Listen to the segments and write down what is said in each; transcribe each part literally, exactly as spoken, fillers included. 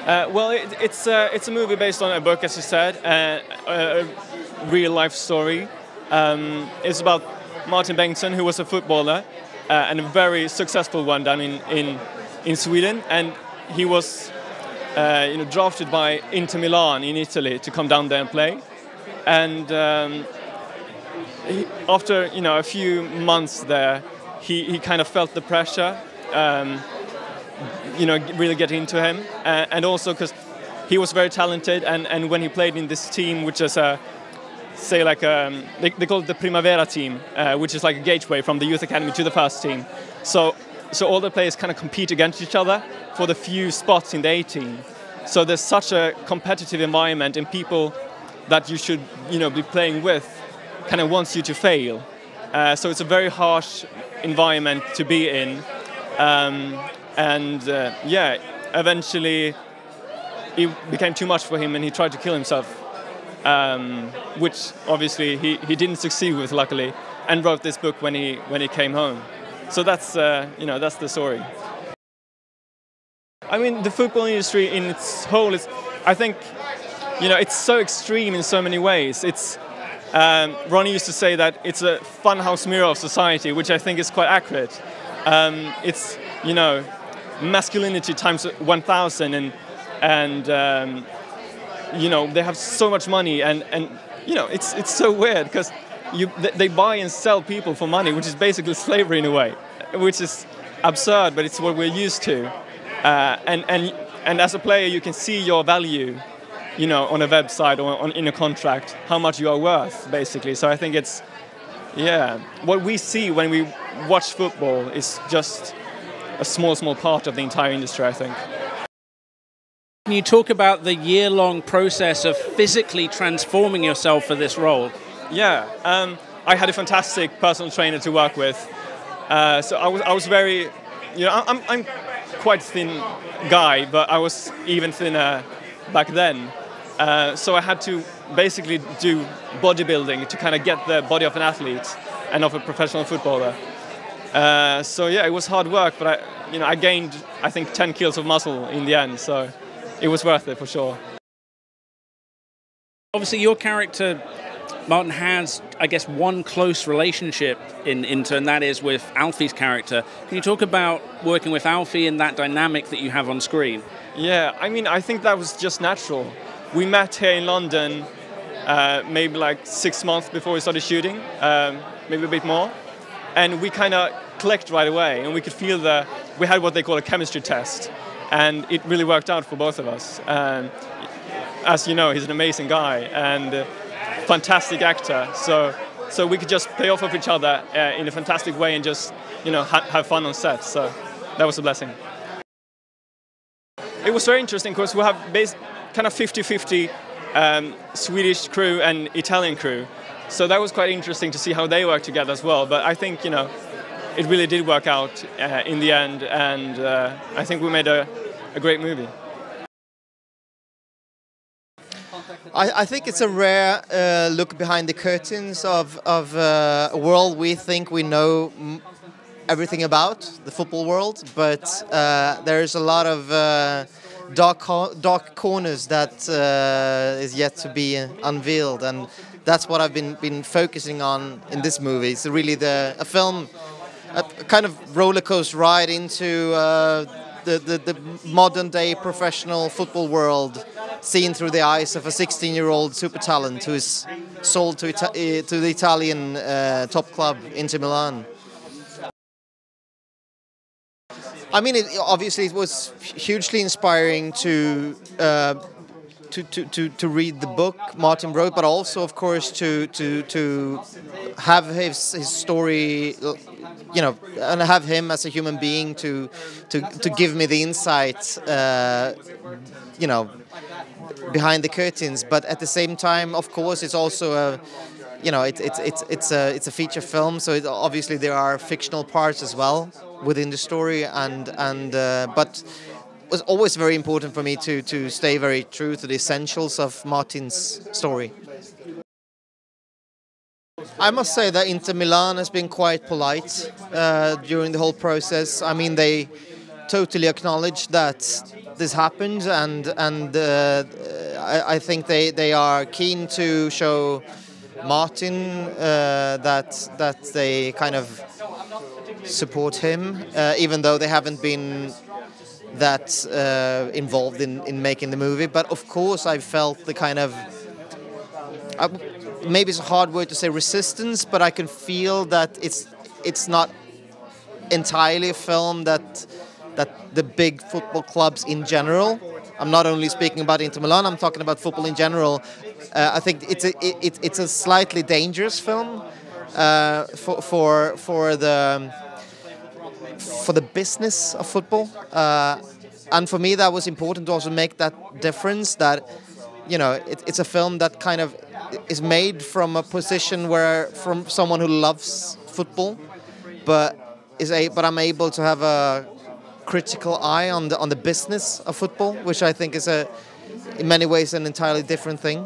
Uh, well, it, it's uh, it's a movie based on a book, as you said, uh, a, a real life story. Um, it's about Martin Bengtsson, who was a footballer uh, and a very successful one down in in, in Sweden, and he was uh, you know drafted by Inter Milan in Italy to come down there and play, and um, he, after you know a few months there, he, he kind of felt the pressure. Um, you know, really get into him, uh, and also because he was very talented, and, and when he played in this team, which is a, say like a, they, they call it the Primavera team, uh, which is like a gateway from the youth academy to the first team. So, so all the players kind of compete against each other for the few spots in the A team. So there's such a competitive environment, and people that you should, you know, be playing with kind of wants you to fail. Uh, so it's a very harsh environment to be in. Um, And uh, yeah, eventually it became too much for him, and he tried to kill himself, um, which obviously he, he didn't succeed with, luckily, and wrote this book when he when he came home. So that's uh, you know that's the story. I mean, the football industry in its whole is, I think, you know, it's so extreme in so many ways. It's um, Ronnie used to say that it's a funhouse mirror of society, which I think is quite accurate. Um, it's you know. masculinity times one thousand, and and um, you know they have so much money, and, and you know it's it's so weird because you they buy and sell people for money, which is basically slavery in a way, which is absurd, but it's what we're used to. Uh, and and and as a player, you can see your value, you know, on a website or on, in a contract, how much you are worth, basically. So I think it's yeah, what we see when we watch football is just a small, small part of the entire industry, I think. Can you talk about the year-long process of physically transforming yourself for this role? Yeah, um, I had a fantastic personal trainer to work with. Uh, so I was, I was very, you know, I'm, I'm quite a thin guy, but I was even thinner back then. Uh, so I had to basically do bodybuilding to kind of get the body of an athlete and of a professional footballer. Uh, so yeah, it was hard work, but I, you know, I gained, I think, ten kilos of muscle in the end. So it was worth it for sure. Obviously, your character, Martin, has, I guess, one close relationship in Inter, and that is with Alfie's character. Can you talk about working with Alfie and that dynamic that you have on screen? Yeah, I mean, I think that was just natural. We met here in London, uh, maybe like six months before we started shooting, um, maybe a bit more. And we kind of clicked right away, and we could feel the, we had what they call a chemistry test, and it really worked out for both of us. Um, as you know, he's an amazing guy and a fantastic actor, so so we could just play off of each other uh, in a fantastic way and just, you know, ha- have fun on set, so that was a blessing. It was very interesting because we have base, kind of fifty-fifty um, Swedish crew and Italian crew. So that was quite interesting to see how they work together as well. But I think, you know, it really did work out uh, in the end, and uh, I think we made a, a great movie. I, I think it's a rare uh, look behind the curtains of, of uh, a world we think we know m- everything about, the football world, but uh, there's a lot of uh, dark, co- dark corners that uh, is yet to be unveiled, and that's what I've been been focusing on in this movie. It's really the a film, a kind of roller coaster ride into uh, the, the the modern day professional football world, seen through the eyes of a sixteen-year-old super talent who is sold to Ita- to the Italian uh, top club Inter Milan. I mean, it, obviously, it was hugely inspiring to. Uh, To, to, to, to read the book Martin wrote, but also, of course, to to to have his his story, you know, and have him as a human being to to to give me the insight, uh, you know, behind the curtains. But at the same time, of course, it's also a, you know, it's it's it's it's a it's a feature film, so it, obviously there are fictional parts as well within the story, and and uh, but. It was always very important for me to to stay very true to the essentials of Martin's story. I must say that Inter Milan has been quite polite uh, during the whole process. I mean, they totally acknowledge that this happened, and and uh, I, I think they, they are keen to show Martin uh, that that they kind of support him, uh, even though they haven't been that uh, involved in, in making the movie. But of course, I felt the kind of uh, maybe it's a hard word to say resistance, but I can feel that it's it's not entirely a film that that the big football clubs in general. I'm not only speaking about Inter Milan. I'm talking about football in general. Uh, I think it's a it, it's a slightly dangerous film uh, for for for the for the business of football, uh, and for me that was important to also make that difference. That you know it, it's a film that kind of is made from a position where from someone who loves football, but is a but I'm able to have a critical eye on the on the business of football, which I think is a in many ways an entirely different thing.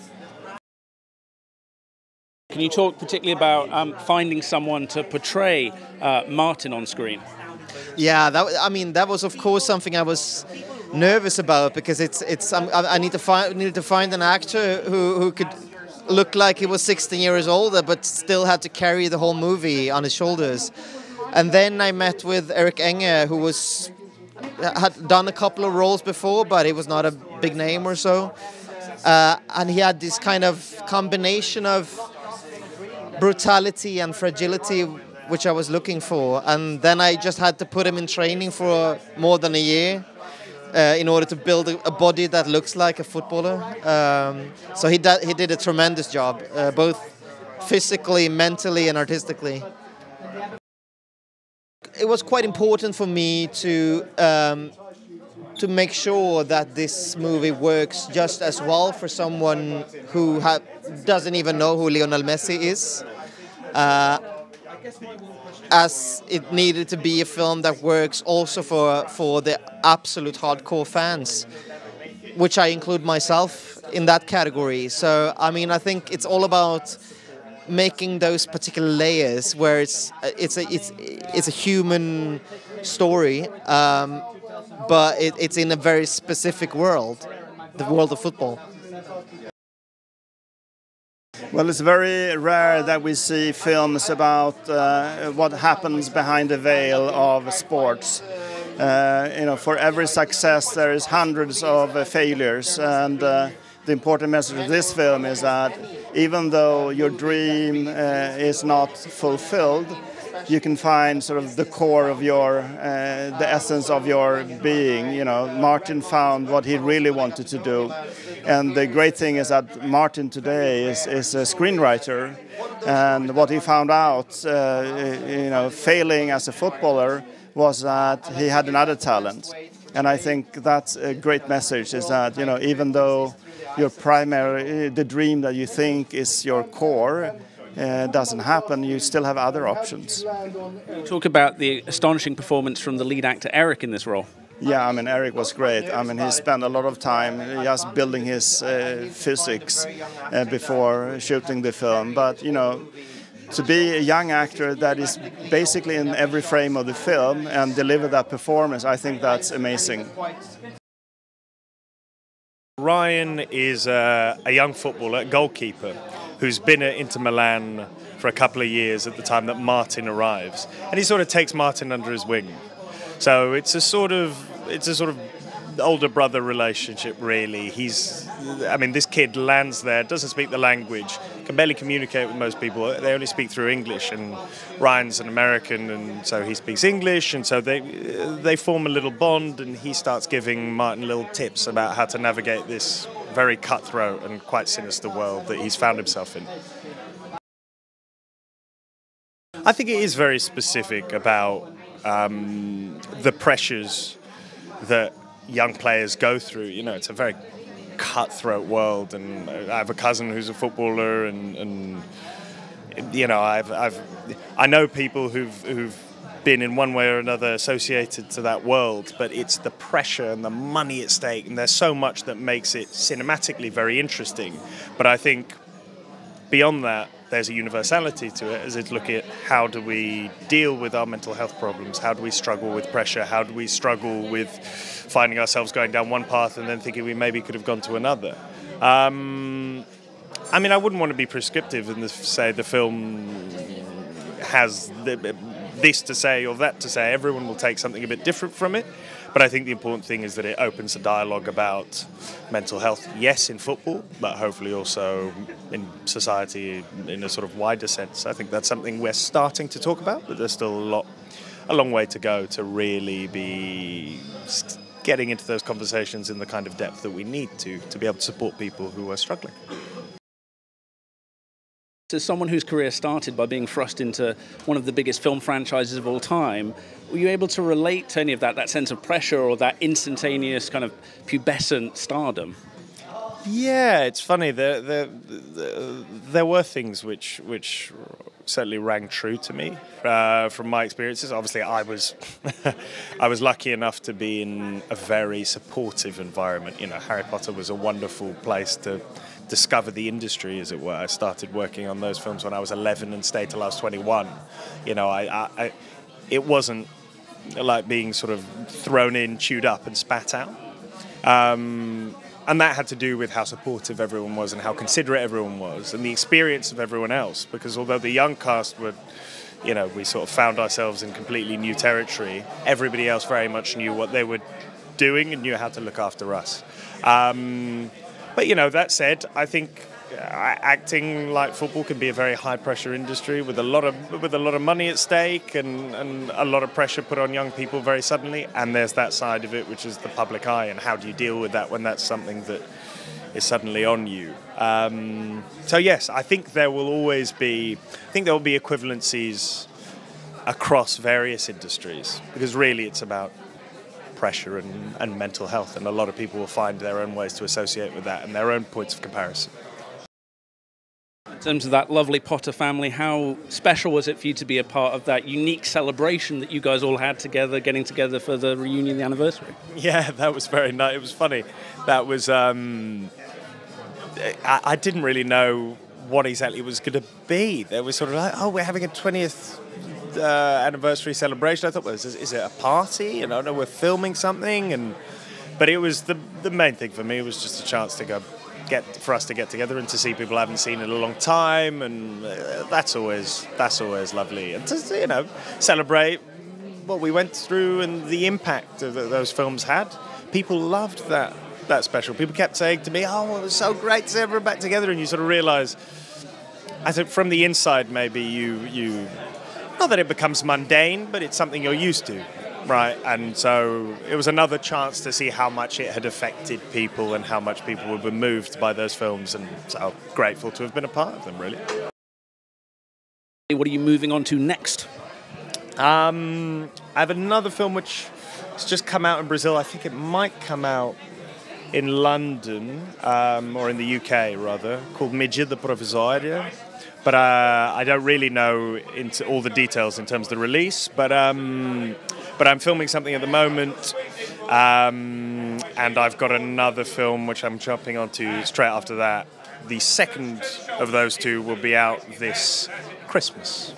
Can you talk particularly about um, finding someone to portray uh, Martin on screen? Yeah, that I mean that was of course something I was nervous about, because it's it's um, I, I need to find needed to find an actor who who could look like he was sixteen years older but still had to carry the whole movie on his shoulders. And then I met with Erik Enge, who was had done a couple of roles before, but he was not a big name or so. Uh, and he had this kind of combination of brutality and fragility, which I was looking for. And then I just had to put him in training for more than a year uh, in order to build a, a body that looks like a footballer. Um, so he, da- he did a tremendous job, uh, both physically, mentally, and artistically. It was quite important for me to um, to make sure that this movie works just as well for someone who ha- doesn't even know who Lionel Messi is, uh, as it needed to be a film that works also for for the absolute hardcore fans, which I include myself in that category. So I mean, I think it's all about making those particular layers where it's it's a it's it's a human story, um, but it, it's in a very specific world, the world of football. Well, it's very rare that we see films about uh, what happens behind the veil of sports. Uh, you know, for every success there is hundreds of uh, failures, and uh, the important message of this film is that even though your dream uh, is not fulfilled, you can find sort of the core of your, uh, the essence of your being. You know, Martin found what he really wanted to do. And the great thing is that Martin today is, is a screenwriter. And what he found out, uh, you know, failing as a footballer, was that he had another talent. And I think that's a great message, is that, you know, even though your primary, the dream that you think is your core, uh, doesn't happen, you still have other options. Talk about the astonishing performance from the lead actor Erik in this role. Yeah, I mean, Erik was great. I mean, he spent a lot of time just building his uh, physics uh, before shooting the film. But, you know, to be a young actor that is basically in every frame of the film and deliver that performance, I think that's amazing. Ryan is a, a young footballer, a goalkeeper, who's been at Inter Milan for a couple of years at the time that Martin arrives, and he sort of takes Martin under his wing. So it's a sort of it's a sort of older brother relationship, really. He's, I mean, this kid lands there, doesn't speak the language, can barely communicate with most people. They only speak through English, and Ryan's an American, and so he speaks English, and so they they form a little bond, and he starts giving Martin little tips about how to navigate this very cutthroat and quite sinister world that he's found himself in. I think it is very specific about um, the pressures that young players go through. You know, it's a very cutthroat world, and I have a cousin who's a footballer, and, and you know, I've, I've, I know people who've, who've been in one way or another associated to that world, but it's the pressure and the money at stake, and there's so much that makes it cinematically very interesting. But I think beyond that, there's a universality to it, as it's looking at how do we deal with our mental health problems, how do we struggle with pressure, how do we struggle with finding ourselves going down one path and then thinking we maybe could have gone to another. Um, I mean, I wouldn't want to be prescriptive and say the film has the, this to say or that to say. Everyone will take something a bit different from it. But I think the important thing is that it opens a dialogue about mental health, yes, in football, but hopefully also in society in a sort of wider sense. I think that's something we're starting to talk about, but there's still a lot, a long way to go to really be getting into those conversations in the kind of depth that we need to, to be able to support people who are struggling. As someone whose career started by being thrust into one of the biggest film franchises of all time, were you able to relate to any of that, that sense of pressure or that instantaneous kind of pubescent stardom? Yeah, it's funny. There, there, there, there were things which, which certainly rang true to me uh, from my experiences. Obviously, I was, I was lucky enough to be in a very supportive environment. You know, Harry Potter was a wonderful place to discover the industry, as it were. I started working on those films when I was eleven and stayed till I was twenty-one. You know, I, I, I it wasn't like being sort of thrown in, chewed up, and spat out. Um, and that had to do with how supportive everyone was and how considerate everyone was and the experience of everyone else. Because although the young cast were, you know, we sort of found ourselves in completely new territory, everybody else very much knew what they were doing and knew how to look after us. Um, But, you know, that said, I think uh, acting like football can be a very high-pressure industry with a lot of with a lot of money at stake and, and a lot of pressure put on young people very suddenly. And there's that side of it, which is the public eye, and how do you deal with that when that's something that is suddenly on you? Um, so, yes, I think there will always be, I think there will be equivalencies across various industries, because really it's about pressure and, and mental health, and a lot of people will find their own ways to associate with that and their own points of comparison. In terms of that lovely Potter family, how special was it for you to be a part of that unique celebration that you guys all had together, getting together for the reunion, the anniversary? Yeah, that was very nice. It was funny. That was, um, I, I didn't really know what exactly it was going to be. There was sort of like, oh, we're having a twentieth Uh, anniversary celebration. I thought, well, is, is it a party? You know, no, we're filming something, and but it was the the main thing for me was just a chance to go get for us to get together and to see people I haven't seen in a long time, and uh, that's always that's always lovely, and to, you know, celebrate what we went through and the impact that those films had. People loved that that special. People kept saying to me, "Oh, it was so great to see everyone back together," and you sort of realise, I think from the inside, maybe you you. Not that it becomes mundane, but it's something you're used to, right? And so it was another chance to see how much it had affected people and how much people were moved by those films, and so grateful to have been a part of them, really. What are you moving on to next? Um, I have another film which has just come out in Brazil. I think it might come out in London, um, or in the U K, rather, called Medida Provisória. But uh, I don't really know into all the details in terms of the release. But um, but I'm filming something at the moment, um, and I've got another film which I'm jumping onto straight after that. The second of those two will be out this Christmas.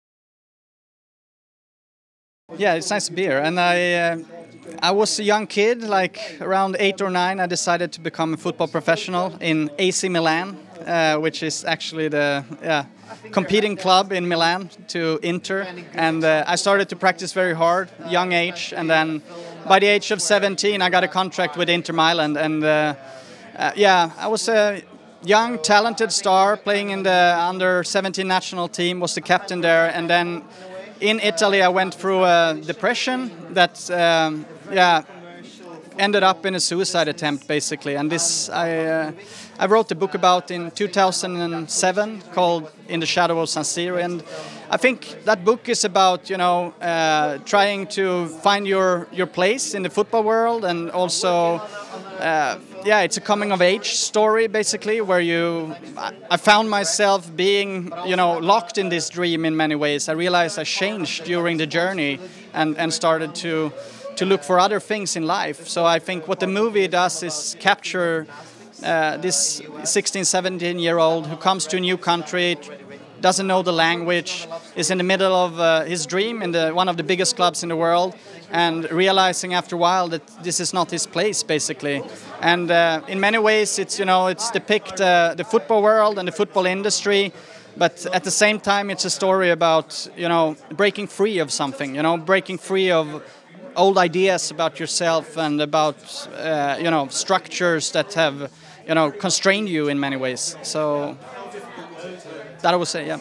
Yeah, it's nice to be here. And I uh, I was a young kid, like around eight or nine. I decided to become a football professional in A C Milan. Uh, which is actually the yeah, competing club in Milan to Inter. And uh, I started to practice very hard, young age. And then by the age of seventeen, I got a contract with Inter Milan. And uh, uh, yeah, I was a young, talented star playing in the under seventeen national team, was the captain there. And then in Italy, I went through a depression that um, yeah, ended up in a suicide attempt, basically. And this I... Uh, I wrote a book about in two thousand seven called In the Shadow of San Siro, and I think that book is about, you know, uh, trying to find your, your place in the football world, and also, uh, yeah, it's a coming of age story, basically, where you, I found myself being, you know, locked in this dream in many ways. I realized I changed during the journey and, and started to, to look for other things in life. So I think what the movie does is capture Uh, this sixteen, seventeen year old who comes to a new country, doesn't know the language, is in the middle of uh, his dream in the one of the biggest clubs in the world, and realizing after a while that this is not his place, basically. And uh, in many ways, it's you know it's depict uh, the football world and the football industry, but at the same time, it's a story about you know breaking free of something, you know, breaking free of old ideas about yourself and about uh, you know structures that have you know constrained you in many ways. So that I would say, yeah.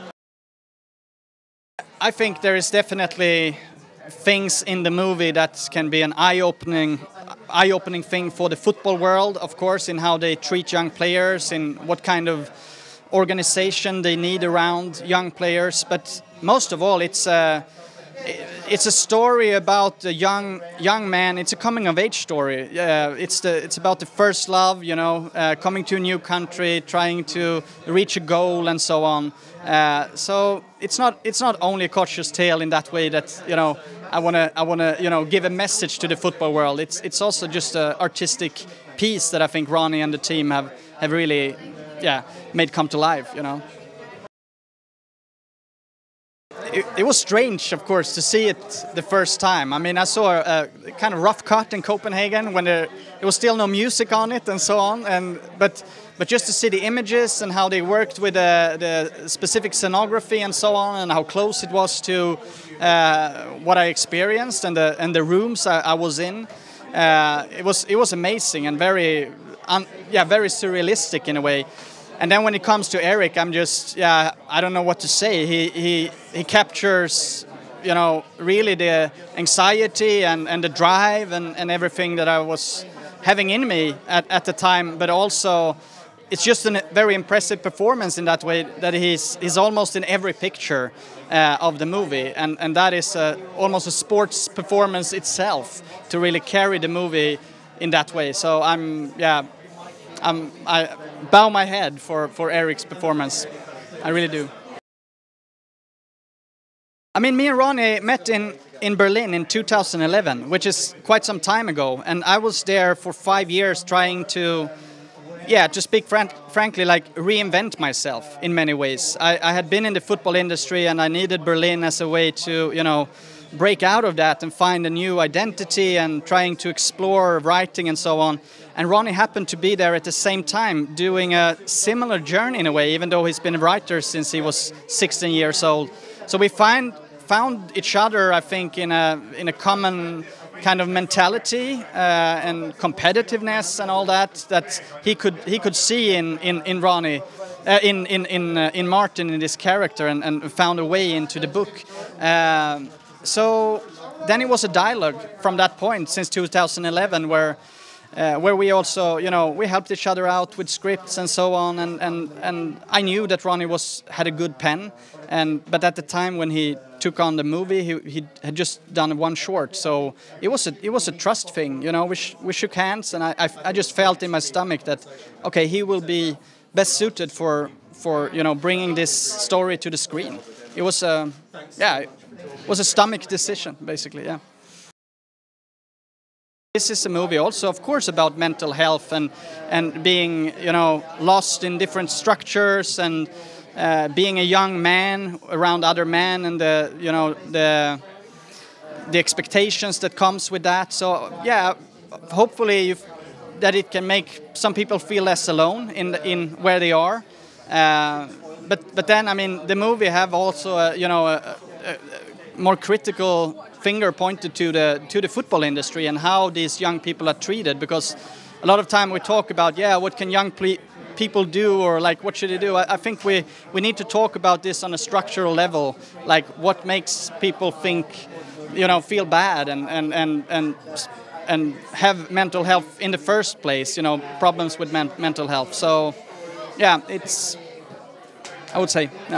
I think there is definitely things in the movie that can be an eye-opening eye-opening thing for the football world, of course, in how they treat young players, in what kind of organization they need around young players. But most of all, it's a it's a story about a young young man. It's a coming of age story. Uh, it's the it's about the first love, you know, uh, coming to a new country, trying to reach a goal, and so on. Uh, so it's not it's not only a cautious tale in that way that you know I wanna I wanna you know give a message to the football world. It's it's also just an artistic piece that I think Ronnie and the team have have really yeah made come to life. You know. It, it was strange, of course, to see it the first time. I mean, I saw a, a kind of rough cut in Copenhagen when there, there was still no music on it and so on. And but but just to see the images and how they worked with the, the specific scenography and so on, and how close it was to uh, what I experienced and the and the rooms I, I was in, uh, it was it was amazing and very un, yeah very surrealistic in a way. And then when it comes to Erik, I'm just, yeah, I don't know what to say. He he he captures, you know, really the anxiety and, and the drive and, and everything that I was having in me at, at the time. But also, it's just a very impressive performance in that way, that he's he's almost in every picture uh, of the movie. And, and that is uh, almost a sports performance itself to really carry the movie in that way. So I'm, yeah... Um, I bow my head for, for Erik's performance. I really do. I mean, me and Ronnie met in, in Berlin in two thousand eleven, which is quite some time ago. And I was there for five years trying to, yeah, to speak frank, frankly, like reinvent myself in many ways. I, I had been in the football industry and I needed Berlin as a way to, you know, break out of that and find a new identity and trying to explore writing and so on. And Ronnie happened to be there at the same time doing a similar journey in a way, even though he's been a writer since he was sixteen years old. So we find, found each other, I think, in a in a common kind of mentality uh, and competitiveness and all that that he could he could see in in in Ronnie, uh, in in in uh, in Martin, in this character, and, and found a way into the book. Um, so then it was a dialogue from that point since two thousand eleven where. Uh, where we also, you know, we helped each other out with scripts and so on, and, and, and I knew that Ronnie was had a good pen, and but at the time when he took on the movie, he, he had just done one short, so it was a it was a trust thing, you know. We sh we shook hands, and I, I I just felt in my stomach that okay, he will be best suited for for you know bringing this story to the screen. It was a yeah, it was a stomach decision basically, yeah. This is a movie also, of course, about mental health and and being, you know, lost in different structures and uh, being a young man around other men and the, you know, the the expectations that comes with that. So yeah, hopefully you've, that it can make some people feel less alone in the, in where they are. Uh, but but then I mean the movie have also a, you know a, a, a more critical finger pointed to the to the football industry and how these young people are treated, because a lot of time we talk about yeah what can young ple people do, or like what should they do. I, I think we we need to talk about this on a structural level, like what makes people think, you know, feel bad and and and and and have mental health in the first place, you know, problems with men mental health. So yeah, it's, I would say, yeah.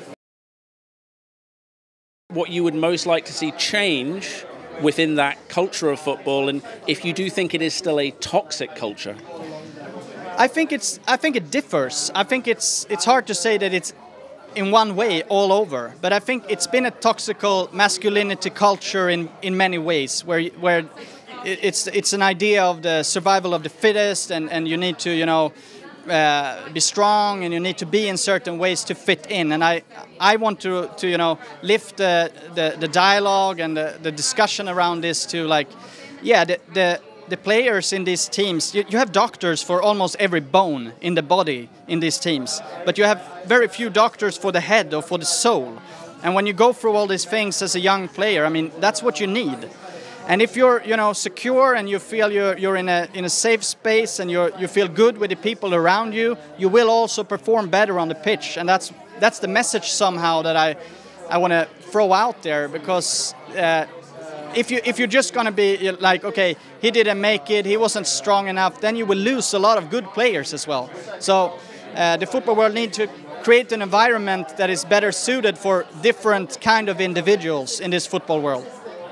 What you would most like to see change within that culture of football, and if you do think it is still a toxic culture? I think it's. I think it differs. I think it's. It's hard to say that it's in one way all over, but I think it's been a toxical masculinity culture in in many ways, where where it's it's an idea of the survival of the fittest, and and you need to, you know, uh, be strong and you need to be in certain ways to fit in. And I I want to to you know lift the the, the dialogue and the, the discussion around this to like yeah the the, the players in these teams. You, you have doctors for almost every bone in the body in these teams, but you have very few doctors for the head or for the soul. And when you go through all these things as a young player, I mean that's what you need. And if you're, you know, secure and you feel you're, you're in a in a safe space and you you feel good with the people around you, you will also perform better on the pitch. And that's that's the message somehow that I I want to throw out there, because uh, if you if you're just gonna be like, okay, he didn't make it, he wasn't strong enough, then you will lose a lot of good players as well. So uh, the football world needs to create an environment that is better suited for different kind of individuals in this football world.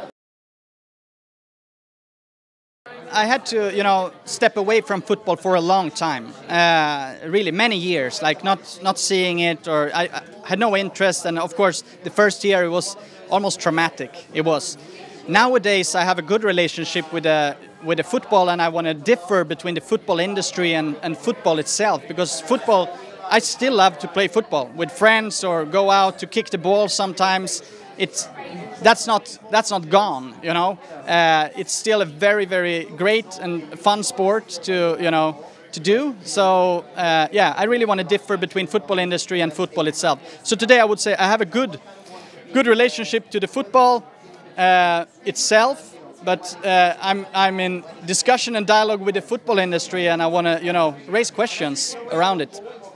I had to, you know, step away from football for a long time, uh, really many years, like not not seeing it, or I, I had no interest. And of course, the first year it was almost traumatic. It was. Nowadays, I have a good relationship with the with the football, and I want to differ between the football industry and, and football itself, because football, I still love to play football with friends or go out to kick the ball sometimes. It's that's not that's not gone, you know. Uh, it's still a very very great and fun sport to you know to do. So uh, yeah, I really want to differ between football industry and football itself. So today I would say I have a good good relationship to the football uh, itself, but uh, I'm I'm in discussion and dialogue with the football industry, and I want to you know raise questions around it.